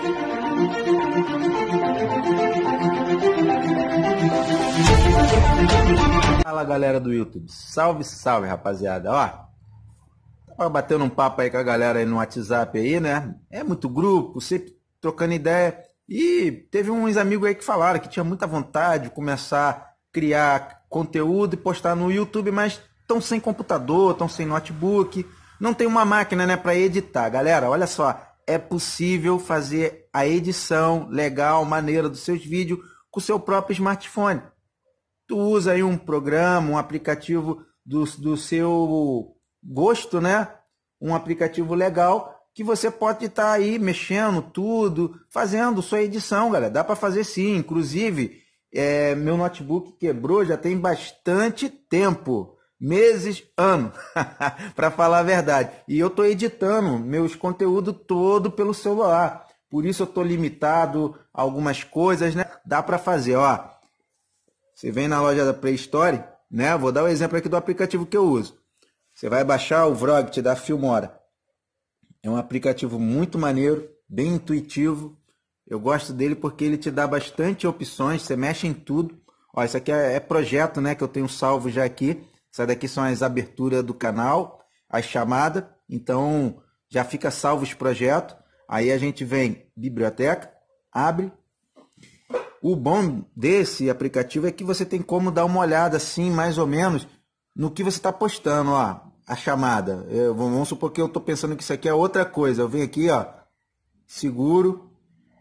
Fala galera do YouTube, salve, salve rapaziada, ó, tava batendo um papo aí com a galera aí no WhatsApp aí, né, é muito grupo, sempre trocando ideia, e teve uns amigos aí que falaram que tinha muita vontade de começar a criar conteúdo e postar no YouTube, mas estão sem computador, estão sem notebook, não tem uma máquina, né, para editar. Galera, olha só, é possível fazer a edição legal, maneira dos seus vídeos com o seu próprio smartphone. Tu usa aí um programa, um aplicativo do seu gosto, né? Um aplicativo legal que você pode estar aí mexendo tudo, fazendo sua edição, galera. Dá para fazer sim. Inclusive, meu notebook quebrou já tem bastante tempo. Meses, ano, para falar a verdade. E eu estou editando meus conteúdos todo pelo celular. Por isso eu estou limitado a algumas coisas, né? Dá para fazer, ó. Você vem na loja da Play Store, né? Vou dar o exemplo aqui do aplicativo que eu uso. Você vai baixar o Vrogt da Filmora. É um aplicativo muito maneiro, bem intuitivo. Eu gosto dele porque ele te dá bastante opções, você mexe em tudo. Ó, isso aqui é projeto, né? Que eu tenho salvo já aqui. Essas daqui são as aberturas do canal, as chamadas. Então já fica salvo os projetos. Aí a gente vem biblioteca, abre. O bom desse aplicativo é que você tem como dar uma olhada assim, mais ou menos, no que você está postando, ó, a chamada. Vamos supor que eu estou pensando que isso aqui é outra coisa. Eu venho aqui, ó, seguro.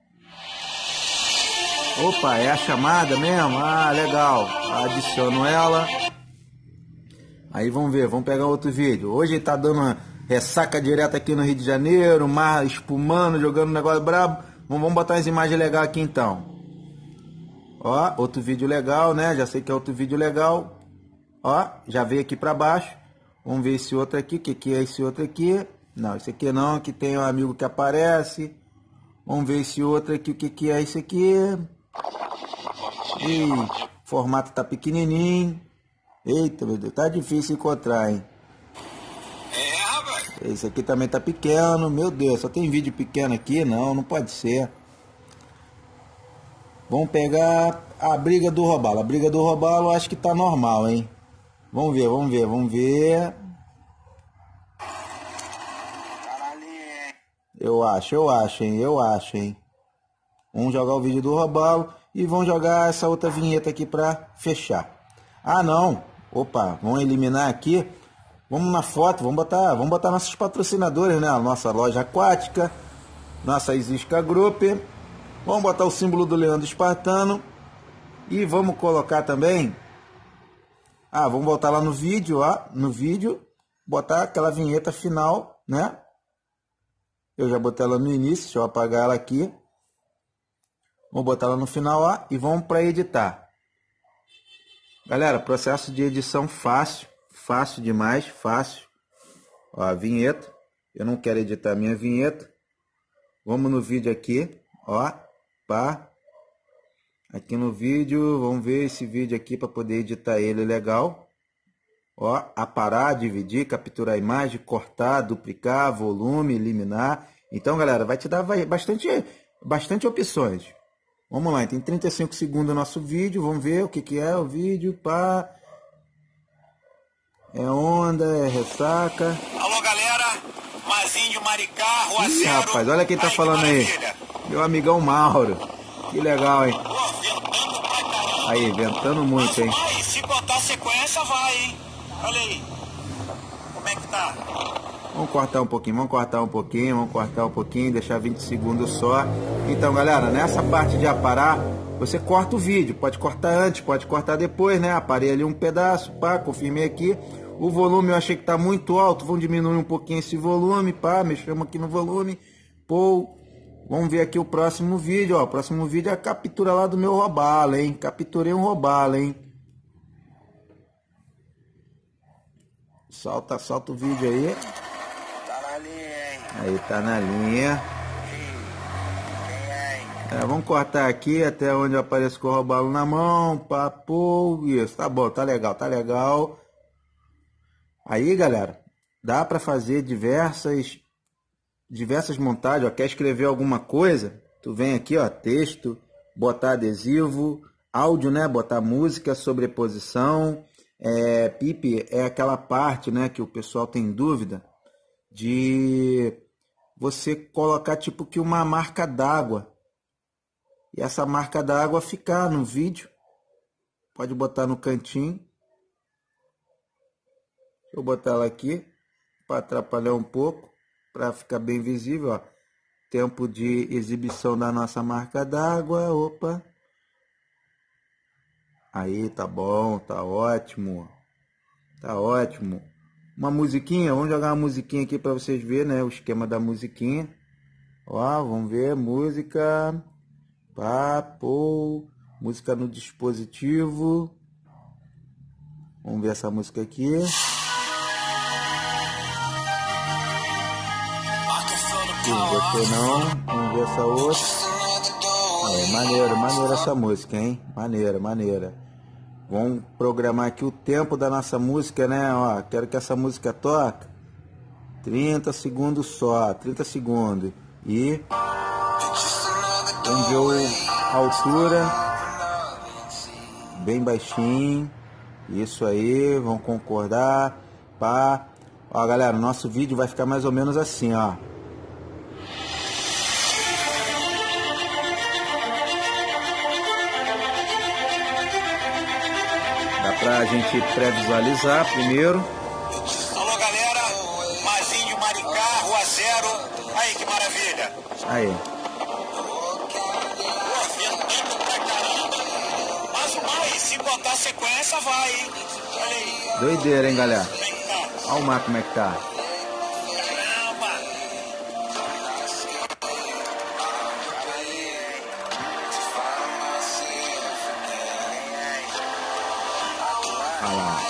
Opa, é a chamada mesmo? Ah, legal. Adiciono ela. Aí vamos ver, vamos pegar outro vídeo. Hoje ele tá dando uma ressaca direta aqui no Rio de Janeiro, mar espumando, jogando um negócio brabo. Vamos botar as imagens legais aqui então. Ó, outro vídeo legal, né? Já sei que é outro vídeo legal. Ó, já veio aqui para baixo. Vamos ver esse outro aqui. O que é esse outro aqui? Não, esse aqui não. Aqui tem um amigo que aparece. Vamos ver esse outro aqui. O que é esse aqui? Ih, o formato tá pequenininho. Eita, meu Deus, tá difícil encontrar, hein? Esse aqui também tá pequeno. Meu Deus, só tem vídeo pequeno aqui? Não, não pode ser. Vamos pegar a briga do robalo. A briga do robalo eu acho que tá normal, hein? Vamos ver, vamos ver, vamos ver. Eu acho, hein? Vamos jogar o vídeo do robalo e vamos jogar essa outra vinheta aqui pra fechar. Ah, não. Opa, vamos eliminar aqui. Vamos na foto, vamos botar nossos patrocinadores, né? A nossa loja aquática, nossa Isisca Group. Vamos botar o símbolo do Leandro Espartano. E vamos colocar também... Ah, vamos voltar lá no vídeo, ó. No vídeo, botar aquela vinheta final, né? Eu já botei ela no início, deixa eu apagar ela aqui. Vamos botar ela no final, ó. E vamos para editar. Galera, processo de edição fácil. Fácil demais, fácil. Ó, a vinheta. Eu não quero editar a minha vinheta. Vamos no vídeo aqui, ó. Pá. Aqui no vídeo, vamos ver esse vídeo aqui para poder editar ele legal. Ó, aparar, dividir, capturar a imagem, cortar, duplicar, volume, eliminar. Então, galera, vai te dar bastante opções. Vamos lá, tem 35 segundos o nosso vídeo. Vamos ver o que é o vídeo. Pá. É onda, é ressaca. Alô, galera. Mazinho, Maricá, Rua Ih, Zero. rapaz, olha quem tá falando aí. Meu amigão Mauro. Que legal, hein? Pô, ventando pra caramba. Aí, ventando muito, hein? Vai, se botar sequência, vai, hein? Olha aí. Como é que tá? Vamos cortar um pouquinho, deixar 20 segundos só. Então, galera, nessa parte de aparar, você corta o vídeo. Pode cortar antes, pode cortar depois, né? Aparei ali um pedaço, pá, confirmei aqui. O volume eu achei que tá muito alto, vamos diminuir um pouquinho esse volume, pá, mexemos aqui no volume. Pô, vamos ver aqui o próximo vídeo, ó. O próximo vídeo é a captura lá do meu robalo, hein? Capturei um robalo, hein? Solta o vídeo aí. Tá na linha, hein? Aí, tá na linha. Vamos cortar aqui até onde aparece com o robalo na mão. Papo, isso, tá bom, tá legal, tá legal. Aí, galera, dá para fazer diversas montagens. Ó, quer escrever alguma coisa? Tu vem aqui, ó, texto, botar adesivo, áudio, né? Botar música, sobreposição. Pipe é aquela parte, né, que o pessoal tem dúvida de você colocar tipo que uma marca d'água. E essa marca d'água ficar no vídeo. Pode botar no cantinho. Deixa eu botar ela aqui para atrapalhar um pouco, para ficar bem visível, ó. Tempo de exibição da nossa marca d'água. Opa. Aí, tá bom, tá ótimo. Tá ótimo. Uma musiquinha, vamos jogar uma musiquinha aqui para vocês verem, né, o esquema da musiquinha. Ó, vamos ver, música, papo, música no dispositivo. Vamos ver essa música aqui. Não gostei não, vamos ver essa outra. Aí, maneira essa música, hein? Maneira. Vamos programar aqui o tempo da nossa música, né? Ó, quero que essa música toque 30 segundos só, 30 segundos. E vamos ver a altura, bem baixinho. Isso aí, vamos concordar. Pá. Ó, galera, o nosso vídeo vai ficar mais ou menos assim, ó. Pra gente pré-visualizar primeiro. Alô, galera, Mazinho de Maricá, Rua Zero. Aí, que maravilha. Aí. Ventando pra caramba. Mas o mais, se botar sequência, vai, hein? Olha aí. Doideira, hein, galera? Como é que tá? Olha o mar como é que tá. Caramba. Olha lá.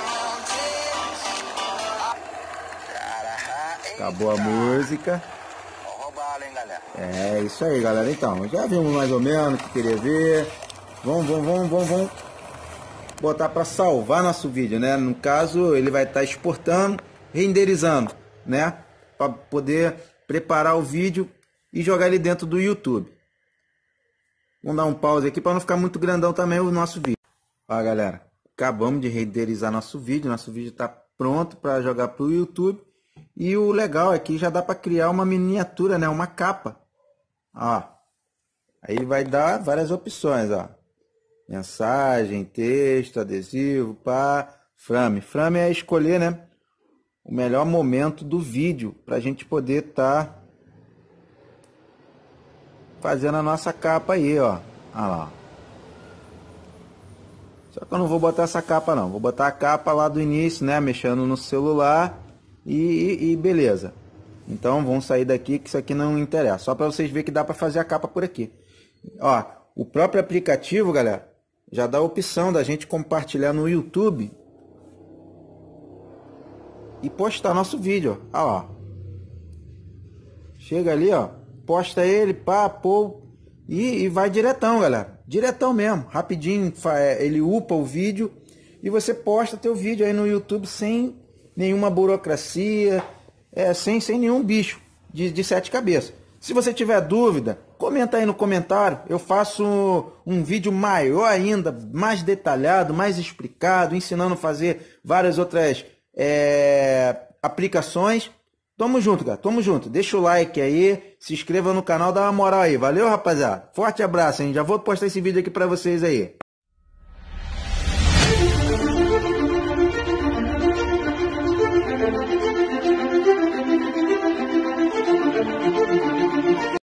Acabou a música. Roubalo, hein, galera? É isso aí, galera. Então, já vimos mais ou menos o que queria ver. Vamos botar para salvar nosso vídeo, né? No caso, ele vai estar exportando, renderizando, né? Para poder preparar o vídeo e jogar ele dentro do YouTube. Vamos dar um pause aqui para não ficar muito grandão também o nosso vídeo. Ó, galera, acabamos de renderizar nosso vídeo está pronto para jogar para o YouTube. E o legal é que já dá para criar uma miniatura, né? Uma capa. Ó, aí vai dar várias opções, ó. Mensagem, texto, adesivo, pá, frame. Frame é escolher, né, o melhor momento do vídeo para a gente poder estar fazendo a nossa capa aí, ó. Olha lá. Só que eu não vou botar essa capa não. Vou botar a capa lá do início, né, mexendo no celular e beleza. Então vamos sair daqui que isso aqui não interessa. Só para vocês verem que dá para fazer a capa por aqui. Ó, o próprio aplicativo, galera, já dá a opção da gente compartilhar no YouTube e postar nosso vídeo. Ó. Olha lá. Chega ali, ó, posta ele, pá, pô, e vai diretão, galera. Diretão mesmo, rapidinho, ele upa o vídeo e você posta teu vídeo aí no YouTube sem nenhuma burocracia, sem nenhum bicho de sete cabeças. Se você tiver dúvida, comenta aí no comentário. Eu faço um vídeo maior ainda, mais detalhado, mais explicado, ensinando a fazer várias outras aplicações. Tamo junto, cara. Tamo junto. Deixa o like aí, se inscreva no canal, dá uma moral aí. Valeu, rapaziada. Forte abraço, hein? Já vou postar esse vídeo aqui pra vocês aí.